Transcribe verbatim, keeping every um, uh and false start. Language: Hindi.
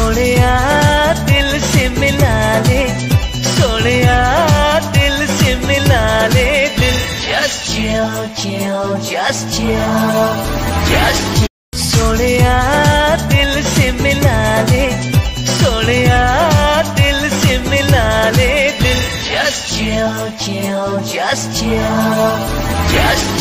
सोनिया दिल से मिला ले, सोनिया दिल से मिला ले दिल। Just chill, chill, just chill, just chill। Sonia दिल से मिला ले, सोनिया दिल से मिला ले दिल। Just chill, chill, just chill, just